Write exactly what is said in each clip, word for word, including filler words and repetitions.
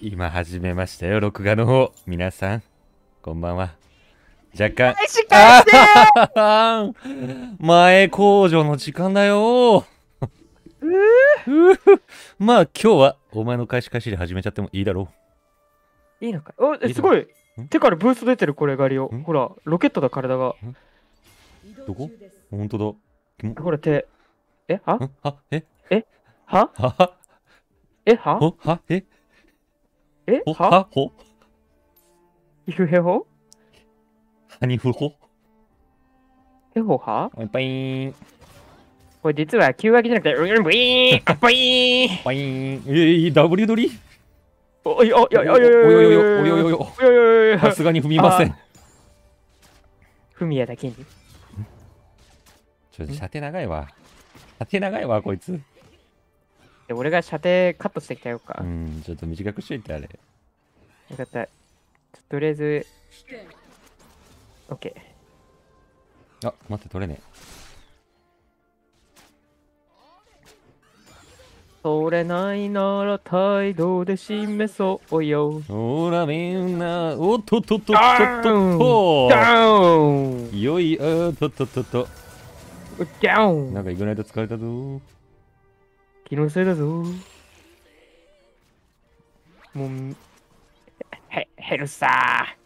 今始めましたよ、録画の方。皆さん、こんばんは。若干。 し返してあー前工場の時間だようー。まあ今日はお前の開始開始で始めちゃってもいいだろいいのかお、 いいのすごいん手からブースト出てるこれガリオん。 ほら、ロケットだ体が。 う。どこ？ほんとだ。キモほら手。えはんはえはははえはほはえほえははほひふへほはにふほへほはパイパイーン。 これ実はきゅう割じゃなくて、うん、ブイーンあっぽいーんパイーン。えー、ダブリュー 取りおいおいおいおいおいおよよよおいおよよよ。 おいおいおいさすがに踏みません。 ふみやだけに。 ちょっと射程長いわ。射程長いわ、こいつ。 で俺が射程カットしてきたよか。 うん、ちょっと短くしといてあれ。 よかった。とりあえず、オッケー。 あ、待って、取れね取れないなら態度で示そうよ。 え。ほら、みんな。おっとっとっとっとっダとっと。 ダウンよい、あっとっとっとっと。 ダウンなんかイグナイト疲れたぞ。 気のせいだぞ。もう、ヘヘルサ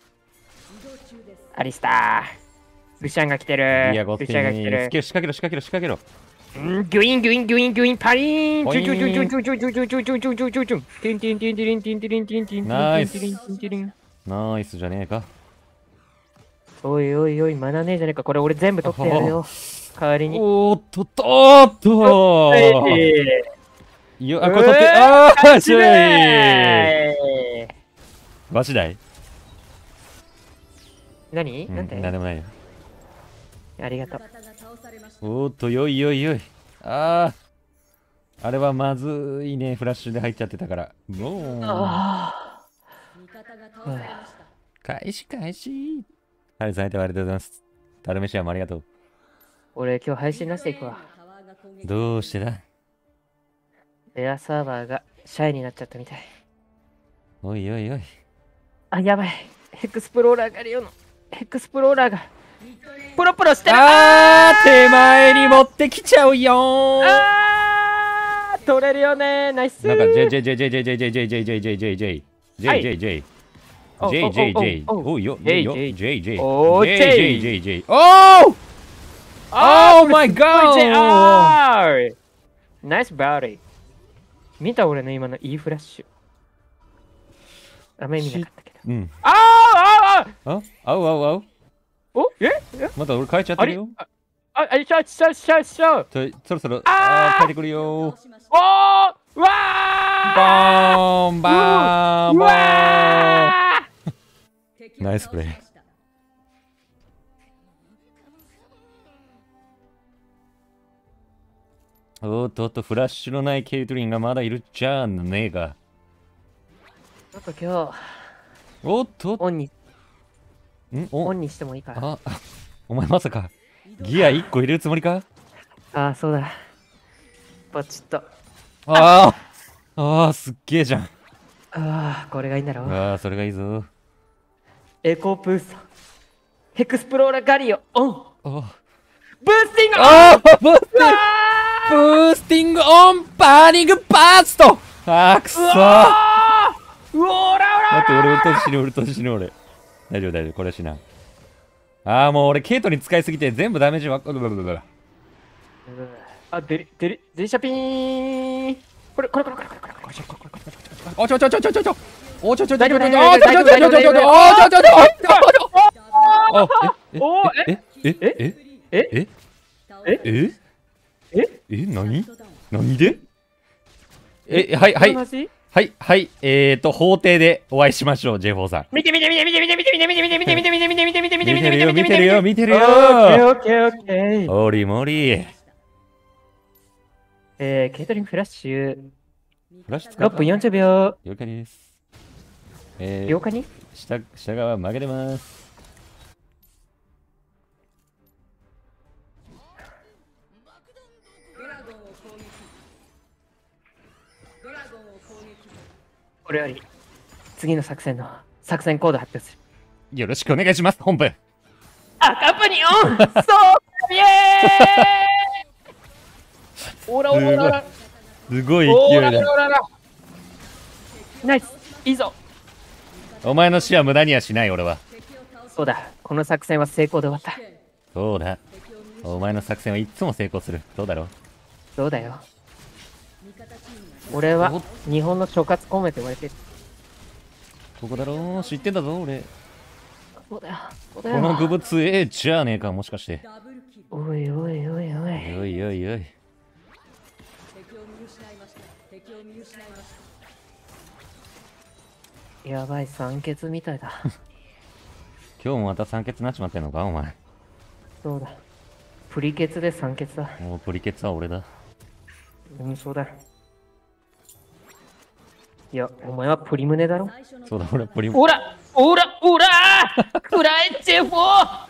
ー。アリスター。ルシャンが来てる。 いや、ゴッテルシャンが来てィる。 ー。仕掛けろ、仕掛けろ、仕掛けろ。 うんギュインギュインギュインギュインパリーンポイーンチュチュチュチュチュチュチュチュチュチュチュチュチュチュティンティンティンティンティンティンティンティンティンティンナイスティンティンティンナイスじゃねえか。 おいおいおい、学ねえじゃねえか。これ俺全部取ってやるよ。代わりに。 おーっとっとおーっとえいや、あ、これ取って、あーちょいえわしだい何うん、 なんでなんでもないよ。 ありがとう。 おーっと、よいよいよい。あー。あれはまずいね。フラッシュで入っちゃってたから。もう。 あ開始開始。はい、さんありがとうございます。タルメシアもありがとう。 俺今日配信なしでいくわ。 どうしてだレアサーバーがシャイになっちゃったみたい。 おいおいおい。 あ、やばい。ヘクスプローラーがあるよの。ヘクスプローラーが。プロプロしてるあー、手前に持ってきちゃうよー。 あー取れるよねナイスーなんか ジェイジェイジェイジェイジェイジェイジェイジェイジェイジェイジェイジェイジェイジェイジェイジェイおジェイジェイジェイおおおおおいよジェイよジェイジェイジェイおージェイジェイジェイジェイおーあー Oh my すごい ジェイ god あーナイスバーディー見た俺の今の E フラッシュあんまり見なかったけどうんあーあーあーあ合う合う合うおええまた俺変えちゃってるよあああしゃしゃしゃしゃちょそろそろあーあー変えてくるよおーわボーンバーンうボーンわナイスプレイおっとっとフラッシュのないケイトリンがまだいるじゃんねえがちょっと今日おっとオンにんおオンにしてもいいかあお前まさかギアいっこ入れるつもりかああそうだポチッとああああすっげえじゃんああこれがいいんだろうああそれがいいぞエコープーストヘクスプローラガリオオンあブースティングオンあブースティングあブースティングオンパーニングバーストあーくそーあうおーらおら待って俺うっとうし死ぬうっとうし死ぬ俺大丈夫大丈夫これは死なんああもう俺ケイトに使いすぎて全部ダメージわっあデリデリデリシャピーンこれこれこれこれこれこれこれこれこれこれこれおちょちょちょちょちょちょおちょちょちょちょちょ大丈夫ちょ大丈夫ちょちょちょちょちょちょちょちょちょちょちょおーえええええええええ何何でえはいはい話はいはいえーと法廷でお会いしましょう ジェイフォー さん見て見て見て見て見て見て見て見て見て見て見て見て見て見て見て見て見て見て見てるよ見てるよ見てるよオッケーオッケーオッケーおりもりえーケータリングフラッシュフラッシュ使ろっぷんよんじゅうびょう了解ですえー了解に下下側曲げてますこれより次の作戦の作戦コード発表する。 よろしくお願いします、本部。 赤プニオンそうイエーイオラオラオラすごいオラ勢いだ。 オラオラナイスいいぞ。 お前の死は無駄にはしない、俺は。 そうだ、この作戦は成功で終わった。 そうだ。お前の作戦はいつも成功する。そうだろう。 そうだよ。俺は日本の諸葛孔明と言われてる。 ここだろう。知ってんだぞ、俺。 そうだよ。そうだよ。 このグブツえじゃねえか、もしかして。 おいおいおいおい。 おいおいおい。 やばい、酸欠みたいだ。 今日もまた酸欠なっちまってんのか、お前。 そうだ。プリケツで酸欠だ。 もうプリケツは俺だ。 うん、そうだ。いや、お前はプリムネだろ。 そうだ、俺はプリオラオラオラークライチェフォーあ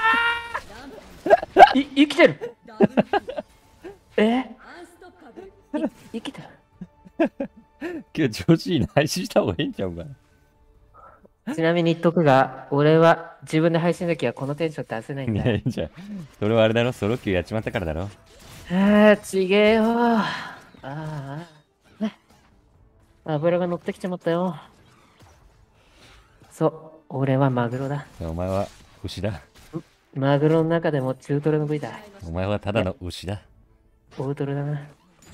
ーい生きてるえい生きてる今日調子いいな。配信した方がいいんちゃうか。 ちなみに言っとくが、俺は自分で配信の時はこのテンション出せないんだ。 いや、いいじゃん。それはあれだろ、ソロ級やっちまったからだろ。 ああ、ちげえよ。ああ、ね。油が乗ってきちまったよ。そう、俺はマグロだ。 お前は牛だ。 マグロの中でも中トロの部位だ。 お前はただの牛だ。 大トロだな。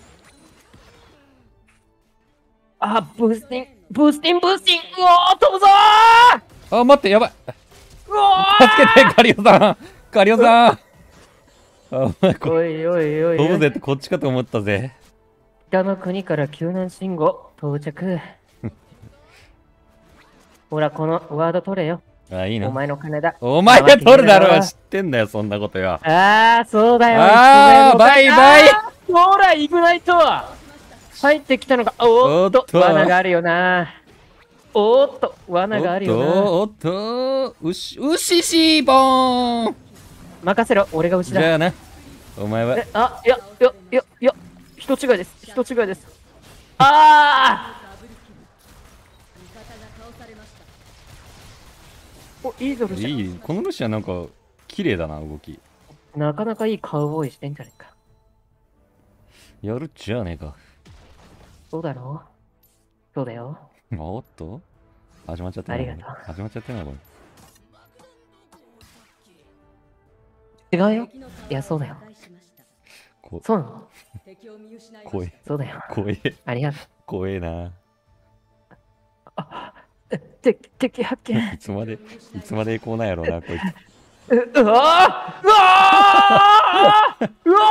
あ、ブースティン、ブースティン、ブースティン、うおー、飛ぶぞーあ、待って、やばい。 うおー助けて、カリオさん。カリオさん。あ、お前こおいおいおいおい。 飛ぶぜってこっちかと思ったぜ。 北の国から救難信号到着。ほら、このワード取れよ。 あ、いいの。 お前の金だ。 お前が取るだろう。知ってんだよ、そんなことよ。 ああ、そうだよ。 あーバイバイ。 ほら、イグナイト入ってきたのが、おーっと、 おっと罠があるよな。おーっと、罠があるよな。 おっと、おっと、牛、牛しーぼーん。 任せろ、俺が牛だ。 じゃあな、お前は。 え、あ、いや、いや、いや、いや、人違いです。人違いです。ああお、いいぞ、ルシャ。 いい、このルシアなんか、綺麗だな、動き。 なかなかいいカウボーイしてんじゃねえか。 やるっちゃねえか。 そうだろうそうだよ。 おっと始まっちゃったな。 ありがとう始まっちゃったな、こ違うよ。いや、そうだよ。 れ。こそうなの怖え、 そうだよ。 怖え、 ありがと怖えな。 う。て敵発見。 いつまで、いつまでこうなんやろうな、こいつ。 ううわーうわーうわ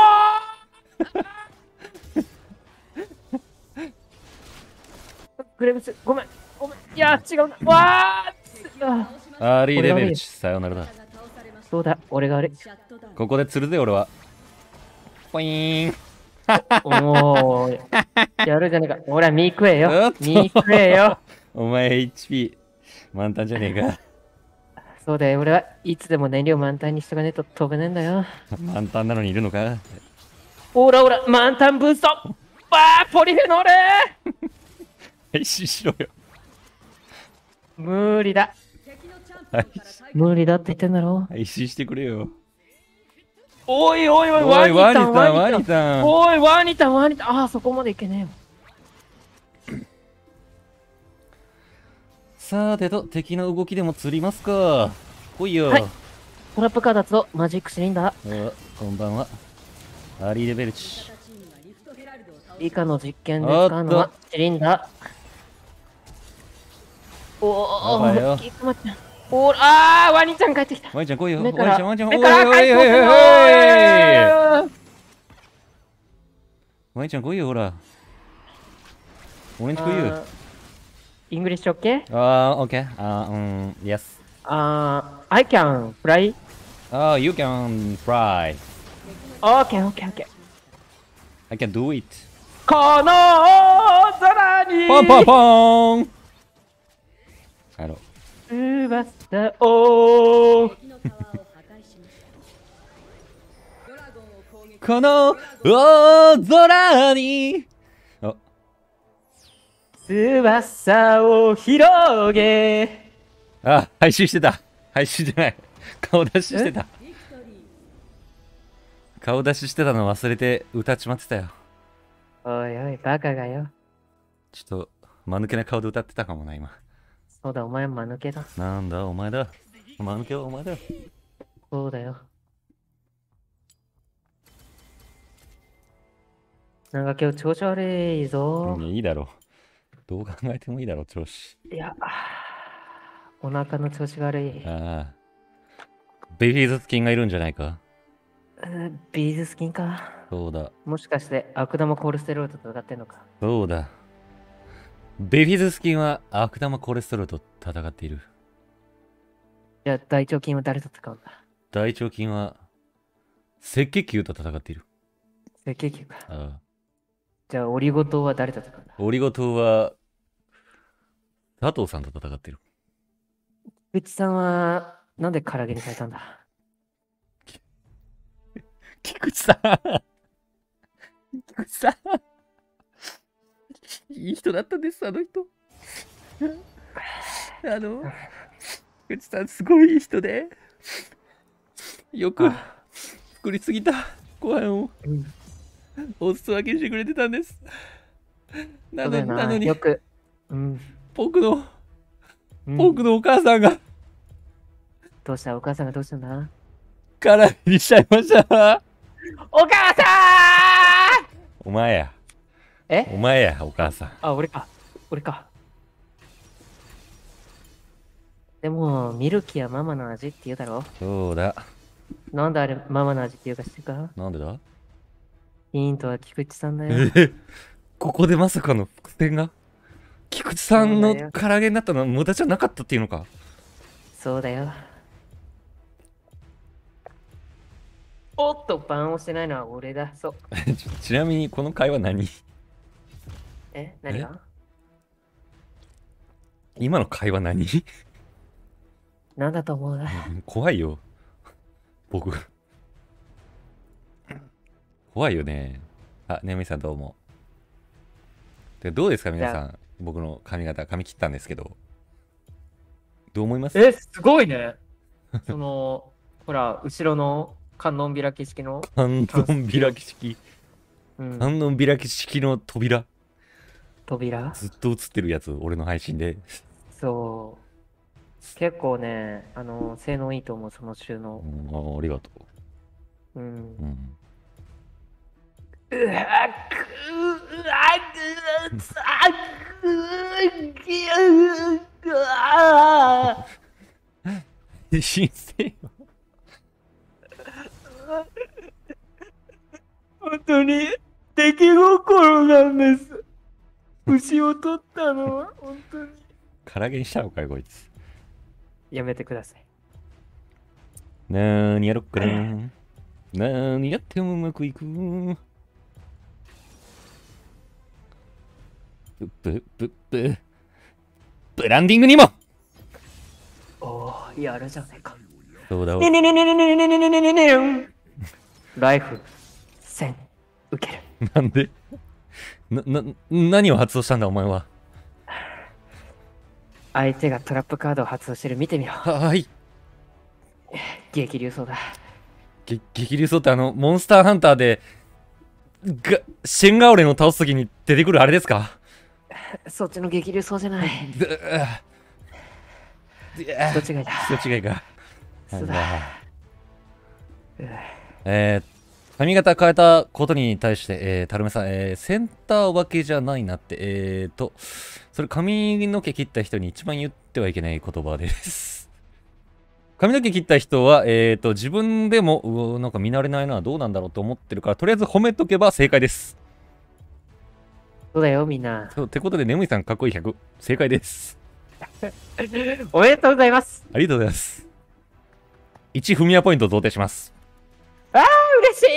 ーグレムス、ごめん、ごめん。いや、違うな。わーあアーリーレベルチ、さよならだ。 そうだ、俺が悪い。 ここで釣るぜ、俺は。ポイーン。 おー、やるじゃねえか。ほら、ミー食えよおっ。とミー食えよ。 お前 エイチピー 満タンじゃねえか。 そうだよ、俺はいつでも燃料満タンにしとかねえと飛べねえんだよ。 満タンなのにいるのか。 ほらほら、満タンブーストわー、ポリフェノール配信しろよ。 無理だ。 配無理だって言ってんだろ。 配信してくれよ。 おいおいおい、 おい、 ワニワニさん、 タン、ワワニタン。 ニさん。 おい、ワニタン、ワニタン。ああ、そこまでいけねえよ。 さてと、敵の動きでも釣りますか。来いよ。 はいトラップカーダツをマジックシリンダー。 おこんばんは。アーリーレベルチ。 以下の実験で使うのはシリンダー。おお、 やばいよキックマッチ。おーあー、ワニちゃん帰ってきた。 ワニちゃん来いよ。ワニち目からゃん、ワニちゃん、おい目からおいおいおいおいおい。 入ってワニちゃん来いよ、ほら。俺んち来いよ。 イングリッシュオッケーあー、オッケー。あー、うん、yes。 あー、I can fly? あー、you can fly. Okay, okay, okay. I can do it. この空にポンポンポンあの、 翼をこの大空にあ翼を広げ。 あ、配信してた。配信じゃない。顔出ししてた。顔出ししてたの忘れて歌っちまってたよ。 おいおい、バカがよ。 ちょっと、間抜けな顔で歌ってたかもな、今。 そうだ、お前間抜けだ。 なんだ、お前だ。間抜けはお前だよ。 そうだよ。なんか今日調子悪いぞ。 いや、いいだろう。どう考えてもいいだろう、調子。 いや、お腹の調子が悪い。 ああ。ベビーズスキンがいるんじゃないか。 うービーズスキンか。 そうだ。 もしかして悪玉コレステロールと戦ってんのか。 そうだ。ベビーズスキンは悪玉コレステロールと戦っている。 じゃあ大腸菌は誰と戦うんだ。 大腸菌は赤血球と戦っている。 赤血球か。 ああ。 じゃあオリゴ糖は誰と戦うんだ。 オリゴ糖は佐藤さんと戦っている。 菊池さんはなんで唐揚げにされたんだ。 菊池さん菊池さんいい人だったんです、あの人。あの、菊池さんすごいいい人で、よく作りすぎたご飯をお裾分けしてくれてたんです。なのに、なのに、 よく、うん、 僕の、 うん、 僕のお母さんが、 どうしたお母さんがどうしたんだ。 空にしちゃいました。 お母さんお前や。 えお前や、お母さん。 あ、俺か。俺か。でも、ミルキーはママの味って言うだろ。 そうだ。 なんであれママの味って言うか知ってるか。 なんでだ。 ヒントは菊池さんだよ。 えここでまさかの伏線が。菊池さんの唐揚げになったのは無駄じゃなかったっていうのか。 そうだよ。おっと、バンをしてないのは俺だ。そう。 ちちなみにこの会話何。 え、何が今の会話何なんだと思うな。 怖いよ。僕。怖いよね。あ、ねみさんどうも。でどうですか皆さん。僕の髪型、髪切ったんですけど。どう思います？ え、すごいね。その、ほら、後ろの観音開き式の。 観音開き式。 うん、 観音開き式の扉。 扉ずっと映ってるやつ、俺の配信で。 そう。結構ね、あの、性能いいと思う、その収納。 うん、あありがとうう。うん。 ん。うわくうわくさくうわ申請よ。 本当に出来心なんです。牛を取ったのは本当に。 唐揚げにしたのかよ、こいつ。 やめてください。 なーにやろっかな。なーにやってもうまくいく。ブブブブブランディングにも。 おお、やるじゃねえか。 そうだ。 ねねねねねねねねねねねねね。ライフせん受ける。 なんでな、な、何を発動したんだお前は。 相手がトラップカードを発動してる。見てみろ。 はい。 激流走だ。 げ激流走ってあの、モンスターハンターで、が、シェンガオレンを倒すときに出てくるあれですか。 そっちの激流走じゃない。 ど人違いだ。 人違いか。 そうだ。 えー、髪型変えたことに対して、えー、タルメさん、えー、センター分けじゃないなって、えーと、それ髪の毛切った人に一番言ってはいけない言葉です。髪の毛切った人は、えーと、自分でも、うなんか見慣れないのはどうなんだろうと思ってるから、とりあえず褒めとけば正解です。 そうだよ、みんな。 そうってことで、眠いさんかっこいいひゃく、正解です。 おめでとうございます。 ありがとうございます。いちフミヤポイント贈呈します。 ああ、嬉しい。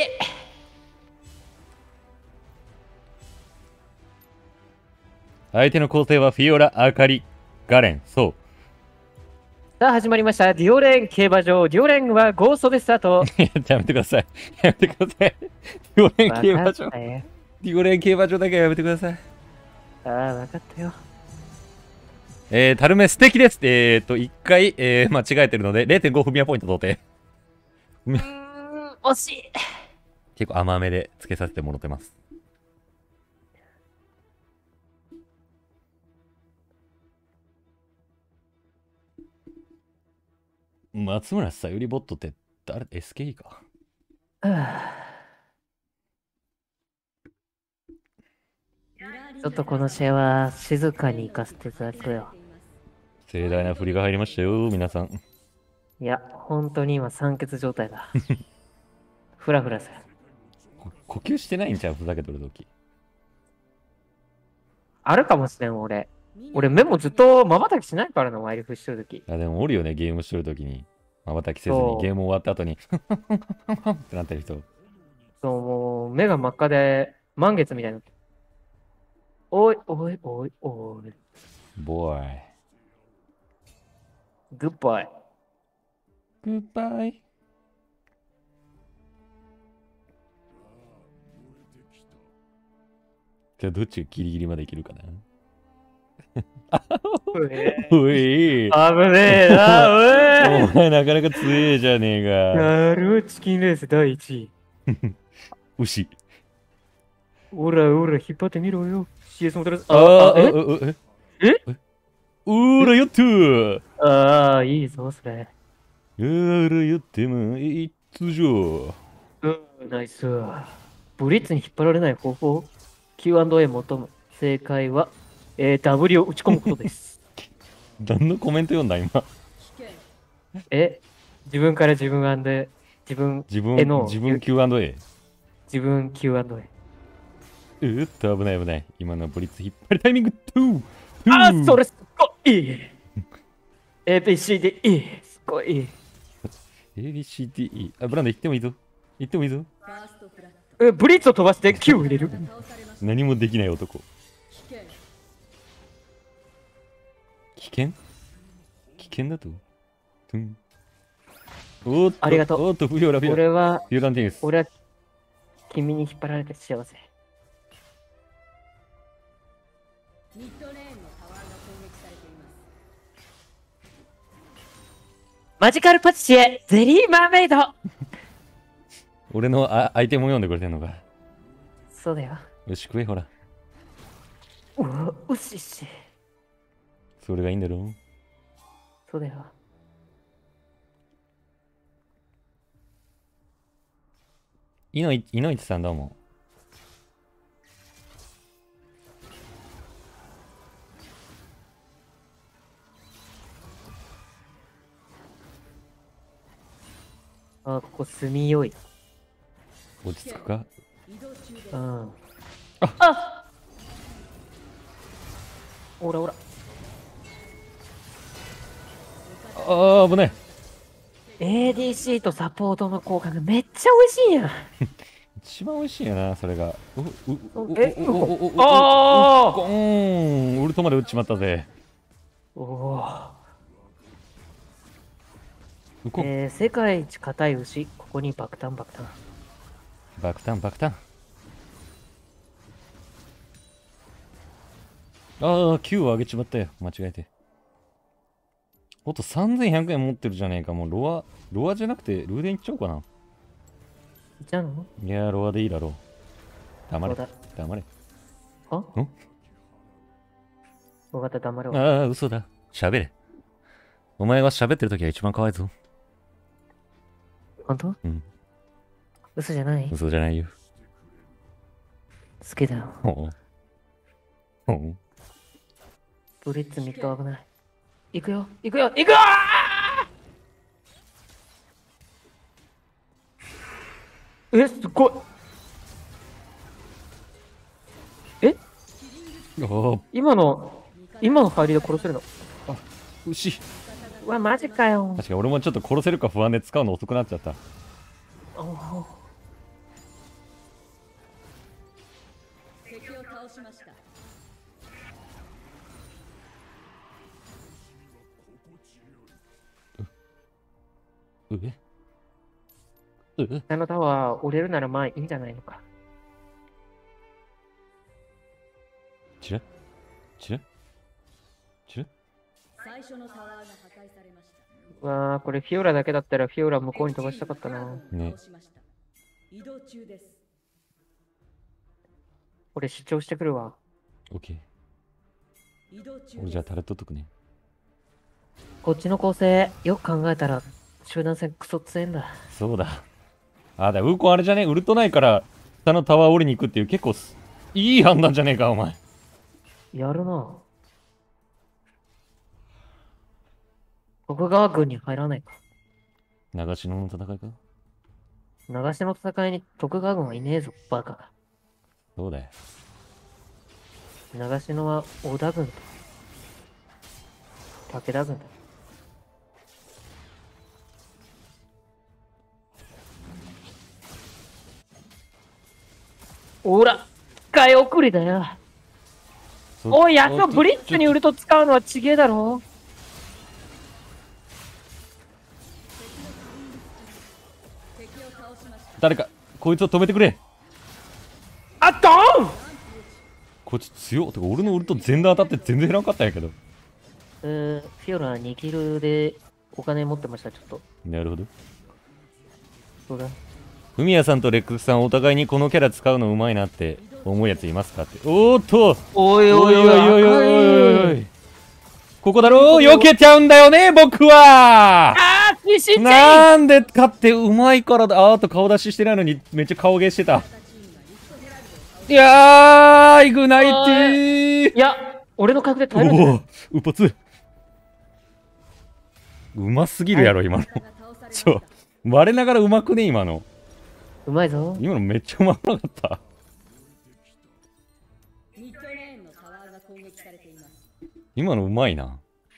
相手の構成はフィオラ、アカリ、ガレン、そう。 さあ始まりました。ディオレン競馬場。ディオレンはゴーストでスタート。 やめてください。やめてください。ディオレン競馬場。 わかったよ。 ディオレン競馬場だけはやめてください。 ああ、わかったよ。 えー、タルメ素敵です。えーっと、いっかい、えー、間違えてるので、れいてんご 踏みアポイント同点。 うーん、惜しい。 結構甘めでつけさせてもらってます。松村さゆりボットって誰？ エスケーイー か。 はあちょっとこの試合は静かに行かせていただくよ。 盛大な振りが入りましたよ、皆さん。 いや、本当に今酸欠状態だ。フラフラする。 こ呼吸してないんちゃう？ふざけとるとき。 あるかもしれん、俺。俺目もずっと瞬きしないからな、ワイルフしてるとき。 あ、でもおるよね、ゲームしてるときに。瞬きせずそうにゲーム終わった後にってなってる人。 そう、もう目が真っ赤で満月みたいな。おい、おい、おい、おい。 ボーイ。 グッバイ。 グッバイ。じゃあどっちがギリギリまでいけるかな。 うえおい。 危ねえな、おい。 お前なかなか強えじゃねえか。 なるチキンレースだいいちい。 牛。 おらおら、引っ張ってみろよ。シーエス も取らず。 ああ、あ、 あ、 ええええうらよってー。 ああ、いいぞ、それ。 うらよってもいつじゃ。 うん、ナイス。ブリッツに引っ張られない方法 キューアンドエー 求む。正解は、えー、W を打ち込むことです。 何のコメント読んだ今。 え、自分から自分で、自分自分、 への自分 キューアンドエー。 自分 キューアンドエー。 うーっと危ない危ない。今のブリッツ引っ張りタイミングトゥーあー、それすっごいいい エービーシーディーイー、すっごいいい。 エービーシーディーイー。あ、ブランド行ってもいいぞ。行ってもいいぞ。 え、ブリッツを飛ばして Q を入れる。 何もできない男。危険危険だとトゥン。おーっと、 ありがとうおーっと、不要ラビア。 俺は、 フィオランティンス。 俺は君に引っ張られて幸せ。ミッドレーンのタワーが攻撃されています。マジカルパティシエ、ゼリーマーメイド。 俺のあアイテムを読んでくれてんのか。 そうだよ。 よし、食え、ほら。 うわ、うしし。 それがいいんだろう。 そうだよ。 いのい、いのいちさんどうも。 あ、ここ住みよい。 落ち着くか。 うん。 ああおらおら。 ああ、危ない。 エーディーシー とサポートの効果がめっちゃ美味しいやん。 一番美味しいよな、それが。う、う、う、 えお、お、お、お、お、 あゴーンウルトまで撃っちまったぜ。 おお。 うこ、 えー、世界一硬い牛、ここに爆弾爆弾。 爆弾、爆弾。ああ、きゅうを上げちまったよ。間違えて。おっと、さんぜんひゃくえん持ってるじゃねえか。もうロア、ロアじゃなくて、ルーデンいっちゃおうかな。 じゃあのいやー、ロアでいいだろう。黙れそう。だ。 黙れ。 あんわかった、黙ろう。 ああ、嘘だ。喋れ。お前は喋ってる時が一番可愛いぞ。 本当うん。 嘘じゃない嘘じゃないよ。 好きだよ。 ほう。ほう。 ブリッツミッド危ない。行くよ、行くよ、行くよーえ、すっごい。えあ今の、今の入りで殺せるのあ、牛。 うわ、マジかよ。 確かに俺もちょっと殺せるか不安で使うの遅くなっちゃった。 おお敵を倒しました。 うえうえあのタワー折れるならまあいいんじゃないのか。 ちらチルチル最初のタワーが破壊されました。 うわー、これフィオラだけだったらフィオラ向こうに飛ばしたかったな。 ね。 移動中です。 これ主張してくるわ。 オッケー。 移動中俺じゃあタレットっとくね。 こっちの構成、よく考えたら集団戦クソ強いんだ。 そうだ。あ、だ、ウーコンあれじゃね、ウルトないから下のタワー降りに行くっていう結構すいい判断じゃねえか、お前。 やるな。徳川軍に入らないか。 長篠の戦いか。 長篠の戦いに徳川軍はいねえぞ、バカが。 そうだよ。 長篠は織田軍と武田軍だ。おら、機械送りだよ。おい、やっとブリッツにウルト使うのはちげえだろ。 誰かこいつを止めてくれ。 あっ、ドーン。 こいつ強っ。てか俺のウルト全然当たって全然減らんかったんやけど。 えー、フィオラにキルでお金持ってました、ちょっと。 なるほど。 そうだ。 フミヤさんとレックスさんお互いにこのキャラ使うのうまいなって思うやついますかって。おーっとおいおいおいおいおいおいおいおいおい。 い。ここだろう。避けちゃうんだよね僕は。 あー、ピシッチなんで勝ってうまいからだ。あーと顔出ししてないのにめっちゃ顔芸してた。いやーイグナイティー。 いや、俺の角で耐えるんじゃない？ おおうっぽつ。うますぎるやろ今の。ちょ我ながらうまくね今の。 うまいぞ。 今のめっちゃうまくなかった。 ミッドレーンのタワーが攻撃されています。 今のうまいな。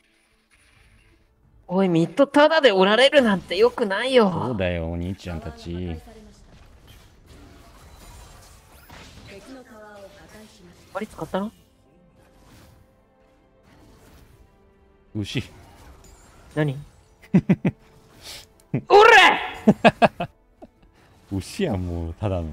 おい、ミッドタダでおられるなんてよくないよ。 そうだよお兄ちゃんたち。 敵のタワーを破壊しました。 あれ使ったの？ 牛。 何？おら！ 牛やんもうただの。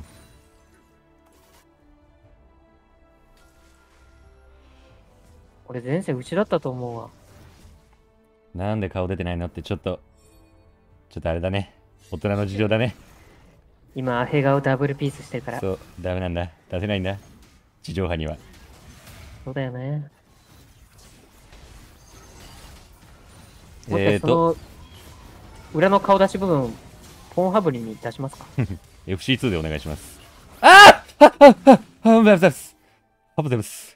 俺前世牛だったと思うわ。 なんで顔出てないのってちょっとちょっとあれだね。大人の事情だね。 今、アヘ顔ダブルピースしてるから。 そうダメなんだ。出せないんだ地上波には。 そうだよね。 えーともしかしてその裏の顔出し部分、ポンハブリに出しますか？ エフシーツー でお願いします。ああはっはっはっはっはっハブゼブス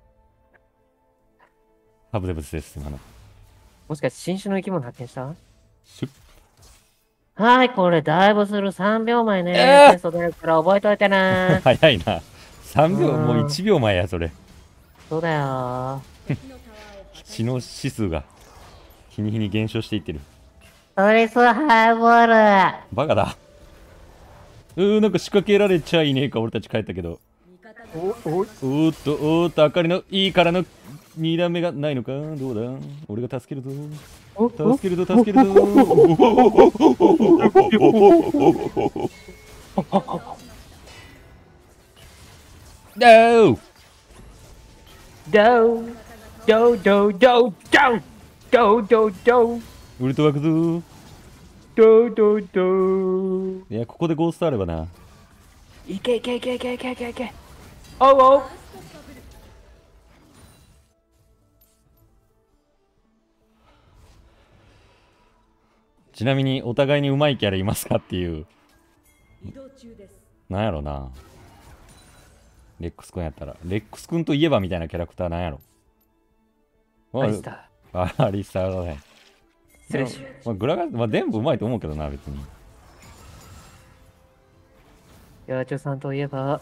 ハブゼブスです今の。 もしかして新種の生き物発見した？ シュッはい、これだいぶするさんびょうまえね。 えーテスト出るから覚えといてね。 早いな。さんびょううんもういちびょうまえやそれ。 そうだよ。 敵のタワーを破壊血の指数が日に日に減少していってる。 トリスハイボール。 バカだ。うーなんか仕掛けられちゃいねえか俺たち帰ったけど。 味方がお、お、 おーっとおーっとあかりのいいからのに段目がないのか。どうだ俺が助けるぞお、 助けるぞ助けるぞ。ダードウドウドウドウドウドウドウドウウルトワークぞドウドウドウ。 いやここでゴーストあればな。 いけいけいけいけいけいけいけ。おうおう。 ちなみにお互いにうまいキャラいますかっていう。 移動中です。 なんやろな。レックスくんやったらレックスくんといえばみたいなキャラクターなんやろ。 アリスタあアリスターだね。 ー。失礼しまあ、グラガまあ全部うまいと思うけどな別に。 ヤーチョさんといえば、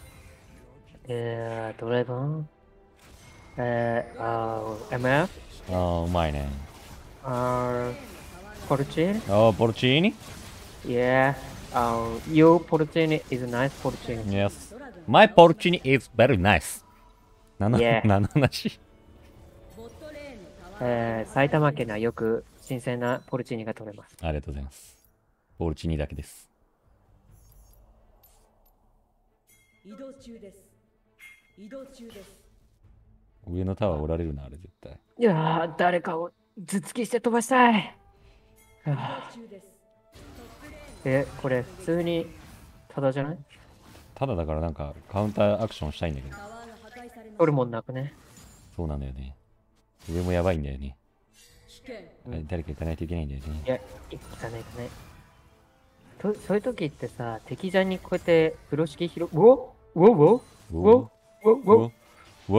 えー、ドライバー、えー、あー、エムエフ、 ああうまいね。 あー、ポルチーニ、 ああポルチーニ yeah, um, your porcini is a nice porcini. Yes My porcini is very nice 何の Yeah. 何の話。 ボットレーンのタワーえー、埼玉県ではよく新鮮なポルチーニが取れます。 ありがとうございます。ポルチーニだけです。 移動中です。移動中です。 上のタワーおられるな、あれ絶対。 いやー、誰かを頭突きして飛ばしたい。 移動はあ中です。トップレーンえ、これ普通にただじゃない？ ただだからなんかカウンターアクションしたいんだけど。 タワーが破壊されま取るしもんなくね。 そうなんだよね。上もやばいんだよね。 た。危険。 うん誰か行かないといけないんだよね。 いや、いかないかない。とそういう時ってさ、敵ジャンにこうやって風呂敷広、うおうおうおうおおうおうおうおお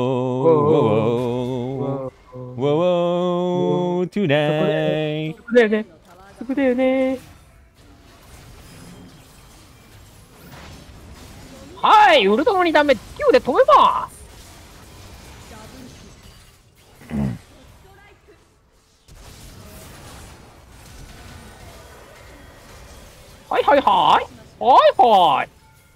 おおおお today そこだよね。そこだよね。はい、ウルトラにダメ、きゅうで止めます。はいはいはい。はいはい。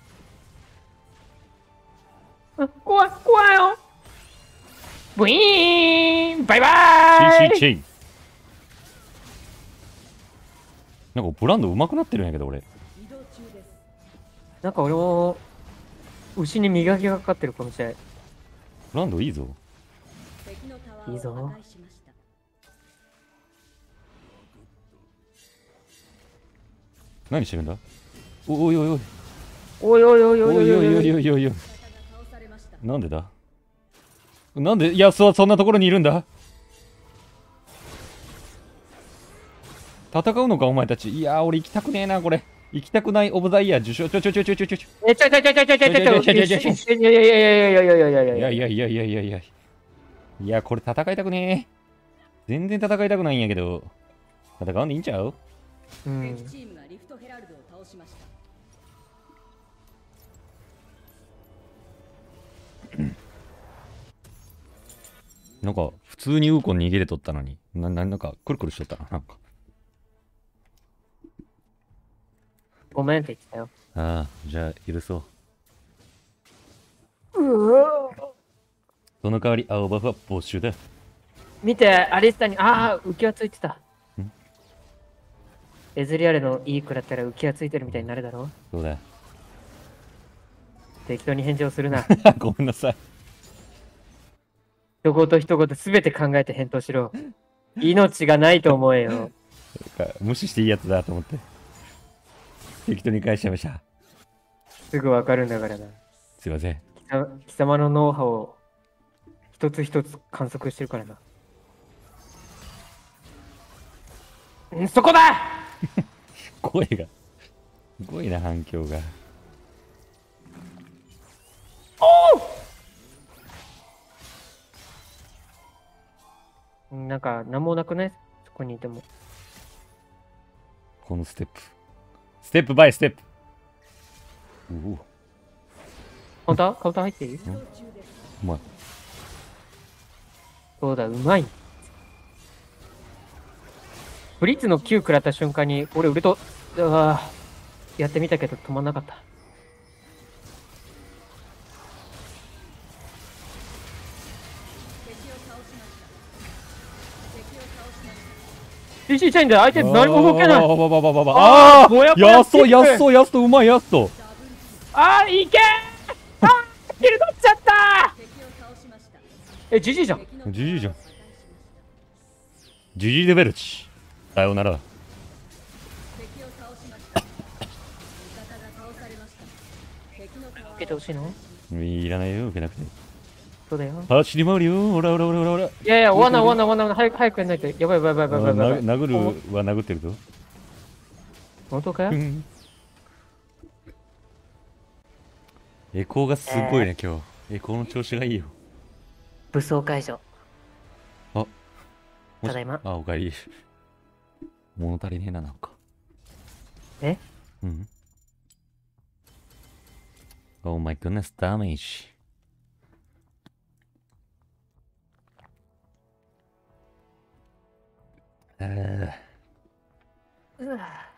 あ怖い、怖いよ。ブイーンバイバーイチェイチェイチェイ。なんかブランド上手くなってるんやけど俺。 移動中です。 なんか俺も、牛に磨きがかかってるこの試合。 ブランドいいぞ。 敵のタワーいいぞを破壊しました。 何してるんだ。おおいおいおいおいおいおいおおいおいおいいおいおいおいおいおい。 味方が倒されました。 なんでだ。なんでヤスはそんなところにいるんだ。戦うのかお前たち。いやー俺行きたくねえなこれ。行きたくないオブザイヤー受賞。ちょちょちょちょちょちょちょ。 え、ちょちょちょちょちょちょちょちょちょいやいやいやいやいやいやいやいやいやいやいやいやいやいやいや。いやこれ戦いたくねえ。全然戦いたくないんやけど。戦うんでいいんちゃう。 うん敵チームがリフトヘラルドを倒しました。 なんか普通にウーコン逃げれとったのに。な、な、なんかくるくるしとったな。なんか。 ごめんって言ってたよ。 ああ、じゃあ許そう。 うわその代わり青バフは没収だ。 見て、アリスタに、ああ、浮き輪ついてたん。 エズリアレのいい子だったら浮き輪ついてるみたいになるだろ。 そうだ。 適当に返事をするな。 ごめんなさい。 一言一言すべて考えて返答しろ。命がないと思えよ。 なんか無視していいやつだと思って。適当に返しちゃいました。 すぐわかるんだからな。 すいません。 貴様貴様の脳波を一つ一つ観測してるからな。んそこだ。 声が。すごいな、反響が。 なんか、なんもなくないそこにいても。 このステップ。ステップバイステップ。おお、 カウンターカウンター入っていい？ 移動中です。 うまい。 そうだ、うまい。ブリッツのきゅう食らった瞬間に、俺、ウルト、うわーやってみたけど止まんなかった。 敵を倒しました。敵を倒しました。 シーシー チャインで相手何も動けない。 あーばばばばばあーあーぼやぼややっそキックやっそやっそうまいやっそ。 あー、いけーあー、キル取っちゃった敵を倒しました。 ーえ、ジジイじゃん。 敵のタワーをジジイじゃん破壊しました。 ジジイレベルチ。さようなら。 敵を倒しました。味方が倒されました。敵のタワーを受けてほしいの？ いらないよ、受けなくて。 そうだよ。 走り回るよ。おらおらおらおらおら。 いやいや、終わんない終わんない終わんない。早く早くやんないと。やばいやばいやばいやばいやばいやばい。 な殴るは殴ってるぞ。 本当かよ？ うんエコーがすごいね、今日。エコーの調子がいいよ。 武装解除。 あ、もしただいまあ、おかえり。物足りねえな、なんか。 えうん。Oh my goodness, damage. あーうわ